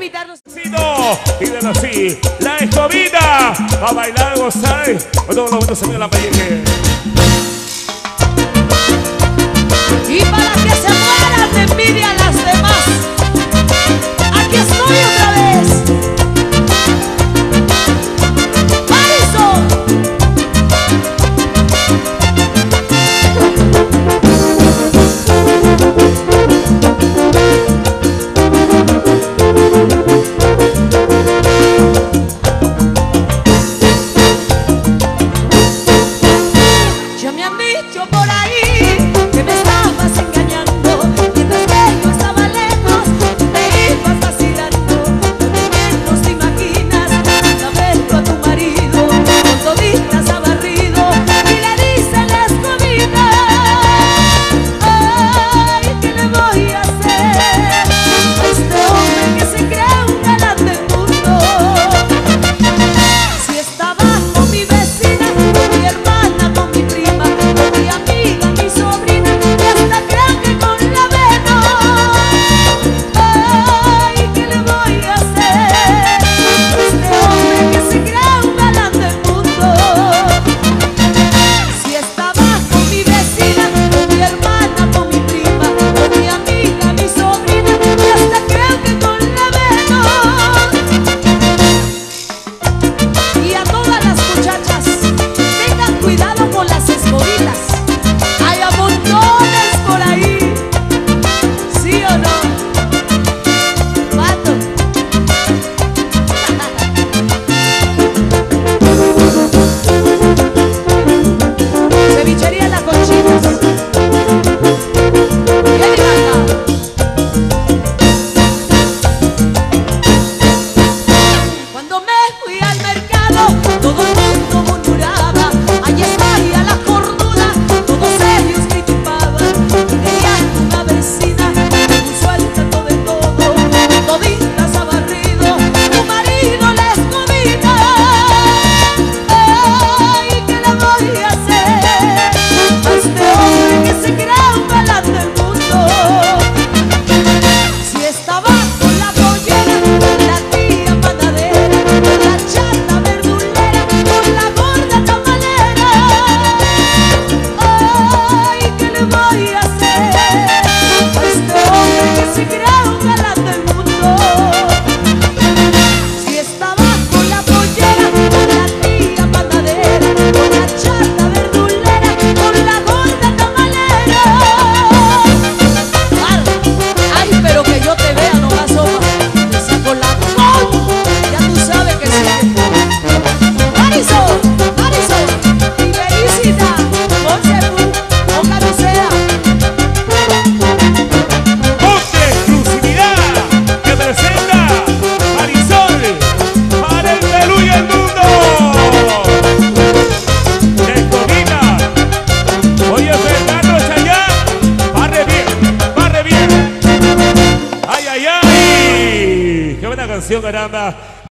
invitarlos. Pídelo así, la EscoBita, a bailar, gozar, con todos los buenos amigos de Lambayeque. Y para que se mueran de envidia a las demás, aquí estoy otra vez. Marisol. Ya me han dicho por ahí que me estabas engañando, mientras que yo estaba lejos, me ibas vacilando. No te menos te imaginas, saberlo a tu marido, con toditas ha barrido y le dice la EscoBita. Ay, ¿qué le voy a hacer a este hombre que se cree un galán del mundo? Si estaba con mi vecina, con mi hermana, con mi prima, con mi amiga, mi sobrina, y hasta creo que con la veno. Ay, ¿qué le voy a hacer a este hombre que se cree un galán del mundo? Si estaba con mi vecina, con mi hermana, con mi prima, con mi amiga, mi sobrina, y hasta creo que con la veno. Y a todas las muchachas, tengan cuidado con las escobitas. Hay a montones por ahí, ¿sí o no? ¿Cuándo? Cevichería La Conchitas. ¿Quién iba acá? Cuando me fui al mercado, todo el mundo murmuraba, allí estaría la cornuda, todos ellos criticaban. Y tenían una vecina, muy suelta de todo, toditas ha barrido, tu marido la EscoBita. Ay, ¿qué le voy a hacer a este hombre que se cree un galán del mundo? Si estaba con la pollera, con la tía panadera, con la chata verdulera, con la gorda tamalera. Ay, ¿qué le voy a hacer a este hombre que se cree un galán del mundo? Si estaba con la pollera, con la tía panadera, con la chata verdulera, con la gorda tamalera. Ay, pero que yo te vea nomás, sopa, te saco la ya tú sabes que sí. Marisol, Marisol, y Berisita, Monsebu, Oca Lucea. Ponte exclusividad que presenta Marisol para el Perú y el mundo. EscoBita, oye Fernando Chayán, barre bien, barre bien. Ay, ay, ay, qué buena canción, caramba.